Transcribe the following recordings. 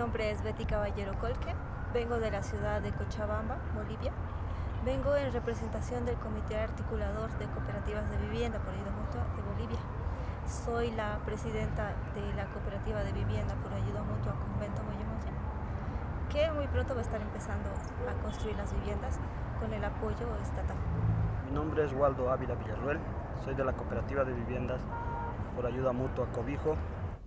nombre es Betty Caballero Colque, vengo de la ciudad de Cochabamba, Bolivia. Vengo en representación del Comité Articulador de Cooperativas de Vivienda por Ayuda Mutua de Bolivia. Soy la presidenta de la Cooperativa de Vivienda por Ayuda Mutua Convento Moyomoya, que muy pronto va a estar empezando a construir las viviendas con el apoyo estatal. Mi nombre es Waldo Ávila Villarruel, soy de la Cooperativa de Viviendas por Ayuda Mutua Cobijo.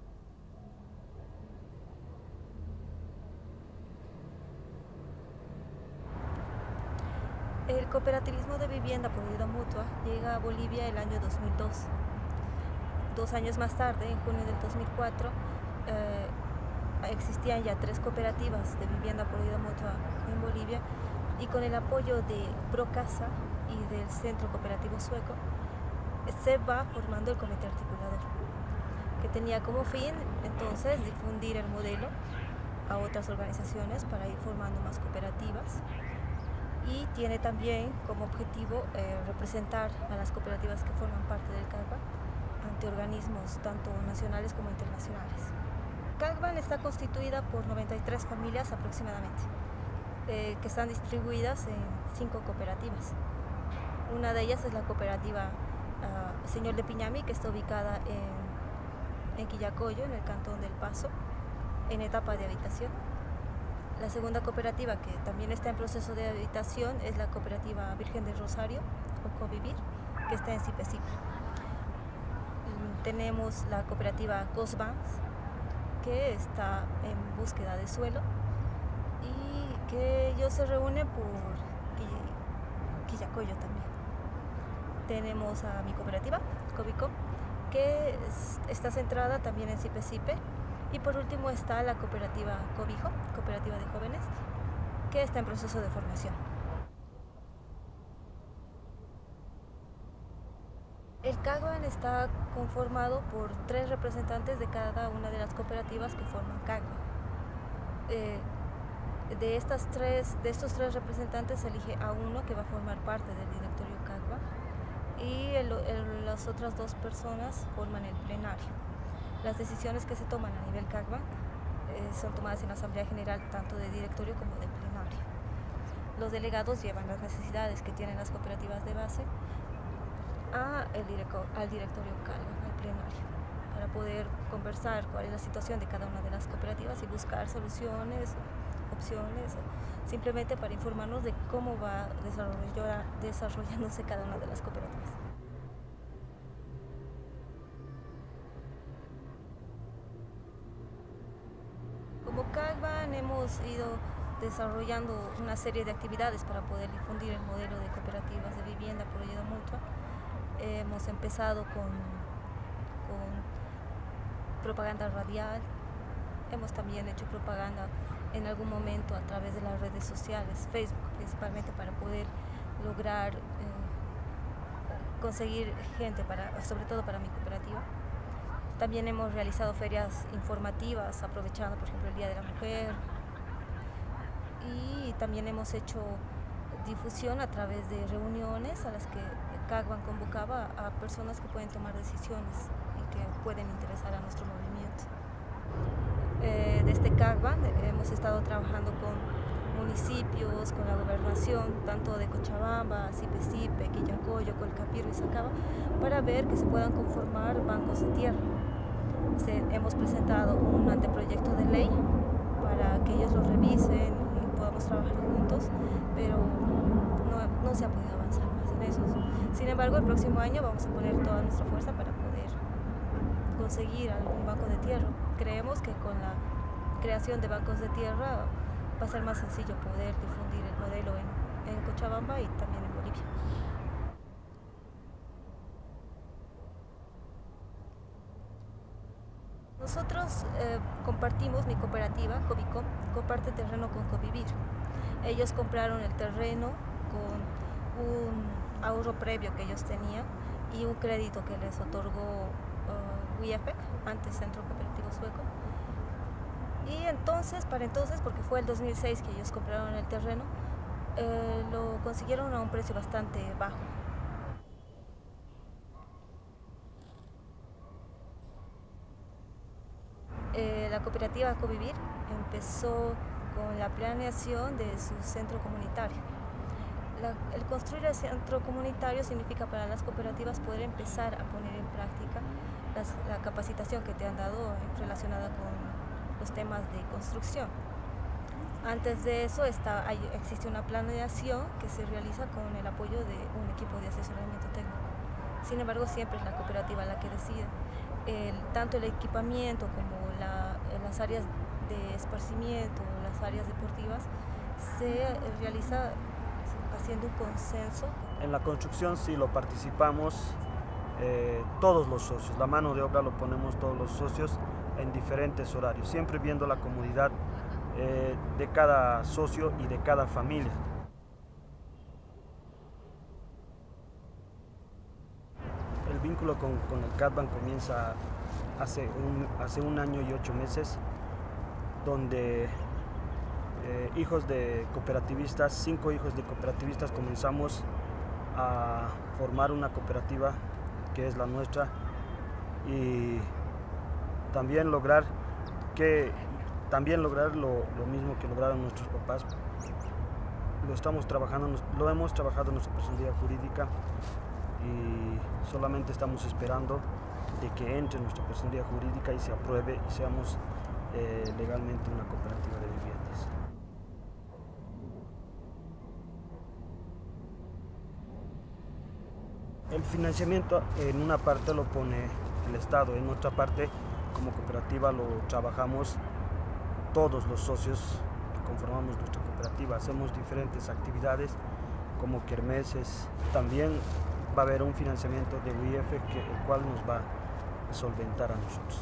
El cooperativismo de vivienda por ayuda mutua llega a Bolivia el año 2002. 2 años más tarde, en junio del 2004, existían ya 3 cooperativas de vivienda por ayuda mutua en Bolivia, y con el apoyo de Procasa y del Centro Cooperativo Sueco se va formando el Comité Articulador, que tenía como fin entonces difundir el modelo a otras organizaciones para ir formando más cooperativas. Y tiene también como objetivo representar a las cooperativas que forman parte del CAGBAN ante organismos tanto nacionales como internacionales. CAGBAN está constituida por 93 familias aproximadamente, que están distribuidas en 5 cooperativas. Una de ellas es la cooperativa Señor de Piñami, que está ubicada en Quillacollo, en el cantón del Paso, en etapa de habitación. La segunda cooperativa, que también está en proceso de habitación, es la cooperativa Virgen del Rosario, o Covivir, que está en Sipe-Sipe. Tenemos la cooperativa Cosbans, que está en búsqueda de suelo y que ellos se reúnen por Quillacollo también. Tenemos a mi cooperativa, Cobico, que está centrada también en Sipe-Sipe. Y por último está la cooperativa Cobijo, cooperativa de jóvenes, que está en proceso de formación. El CAGBAN está conformado por 3 representantes de cada una de las cooperativas que forman CAGBAN. De estos 3 representantes se elige a uno que va a formar parte del directorio CAGBAN, y las otras 2 personas forman el plenario. Las decisiones que se toman a nivel CAGBAN son tomadas en la Asamblea General tanto de directorio como de plenario. Los delegados llevan las necesidades que tienen las cooperativas de base al directorio CAGBAN, al plenario, para poder conversar cuál es la situación de cada una de las cooperativas y buscar soluciones, opciones, simplemente para informarnos de cómo va desarrollándose cada una de las cooperativas. Como CAGBAN hemos ido desarrollando una serie de actividades para poder difundir el modelo de cooperativas de vivienda por ayuda mutua. Hemos empezado con propaganda radial, hemos también hecho propaganda en algún momento a través de las redes sociales, Facebook principalmente, para poder lograr conseguir gente, sobre todo para mi cooperativa. También hemos realizado ferias informativas, aprovechando por ejemplo el Día de la Mujer, y también hemos hecho difusión a través de reuniones a las que CAGBAN convocaba a personas que pueden tomar decisiones y que pueden interesar a nuestro movimiento. Desde CAGBAN hemos estado trabajando con municipios, con la gobernación, tanto de Cochabamba, Sipe-Sipe, Quillacollo, Colcapirro y Sacaba, para ver que se puedan conformar bancos de tierra. Hemos presentado un anteproyecto de ley para que ellos lo revisen y podamos trabajar juntos, pero no se ha podido avanzar más en eso. Sin embargo, el próximo año vamos a poner toda nuestra fuerza para poder conseguir algún banco de tierra. Creemos que con la creación de bancos de tierra va a ser más sencillo poder difundir el modelo en Cochabamba y también en Bolivia. Nosotros compartimos, mi cooperativa, Cobico, comparte terreno con Covivir. Ellos compraron el terreno con un ahorro previo que ellos tenían y un crédito que les otorgó WIEFEC, antes Centro Cooperativo Sueco. Y entonces, porque fue el 2006 que ellos compraron el terreno, lo consiguieron a un precio bastante bajo. La La cooperativa Covivir empezó con la planeación de su centro comunitario. El construir el centro comunitario significa para las cooperativas poder empezar a poner en práctica la capacitación que te han dado relacionada con los temas de construcción. Antes de eso existe una planeación que se realiza con el apoyo de un equipo de asesoramiento técnico. Sin embargo, siempre es la cooperativa la que decide. Tanto el equipamiento como las áreas de esparcimiento, las áreas deportivas, se realiza haciendo un consenso. En la construcción sí lo participamos todos los socios, la mano de obra lo ponemos todos los socios en diferentes horarios, siempre viendo la comodidad de cada socio y de cada familia. El vínculo con el CADVAN comienza hace un año y 8 meses, donde hijos de cooperativistas, 5 hijos de cooperativistas, comenzamos a formar una cooperativa que es la nuestra, y también lograr lo mismo que lograron nuestros papás. Lo hemos trabajado en nuestra personalidad jurídica y solamente estamos esperando de que entre nuestra personalidad jurídica y se apruebe y seamos legalmente una cooperativa de viviendas. El financiamiento en una parte lo pone el Estado, en otra parte como cooperativa lo trabajamos todos los socios que conformamos nuestra cooperativa. Hacemos diferentes actividades como kermeses. También va a haber un financiamiento de UIF el cual nos va a solventar a nosotros.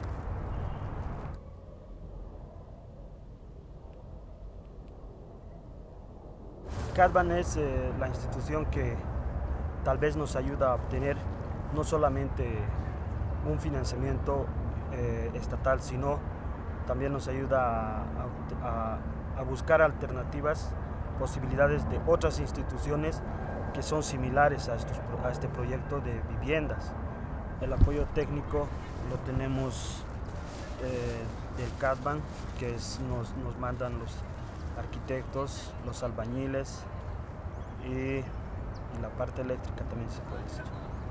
CADVAN es la institución que tal vez nos ayuda a obtener no solamente un financiamiento estatal, sino también nos ayuda a buscar alternativas, posibilidades de otras instituciones que son similares a este proyecto de viviendas. El apoyo técnico lo tenemos del CADVAN, que nos mandan los arquitectos, los albañiles y la parte eléctrica también se puede decir.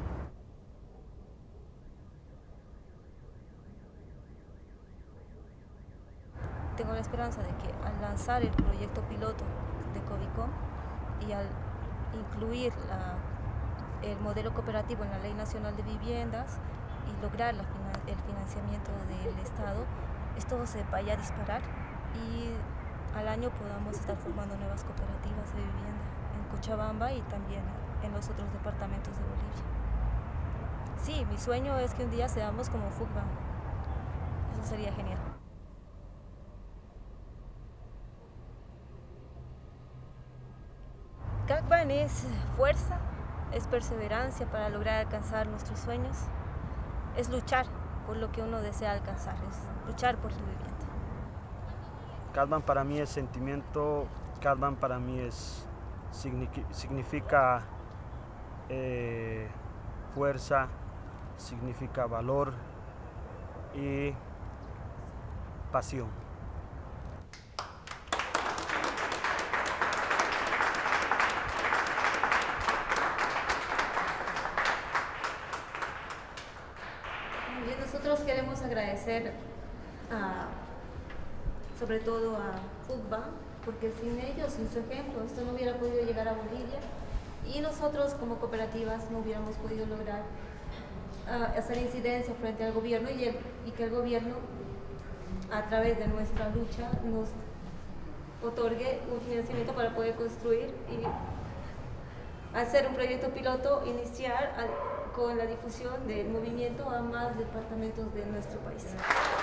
Tengo la esperanza de que al lanzar el proyecto piloto de Covicom y al incluir el modelo cooperativo en la Ley Nacional de Viviendas y lograr el financiamiento del Estado, esto se vaya a disparar y al año podamos estar formando nuevas cooperativas de vivienda en Cochabamba y también en los otros departamentos de Bolivia. Sí, mi sueño es que un día seamos como FUCBA. Eso sería genial. CADVAN es fuerza, es perseverancia para lograr alcanzar nuestros sueños, es luchar por lo que uno desea alcanzar, es luchar por su vivienda. CADVAN para mí es sentimiento, CADVAN para mí significa fuerza, significa valor y pasión. Nosotros queremos agradecer sobre todo a FUCBA, porque sin ellos, sin su ejemplo, esto no hubiera podido llegar a Bolivia y nosotros como cooperativas no hubiéramos podido lograr hacer incidencia frente al gobierno y que el gobierno, a través de nuestra lucha, nos otorgue un financiamiento para poder construir y hacer un proyecto piloto, iniciar con la difusión del movimiento a más departamentos de nuestro país.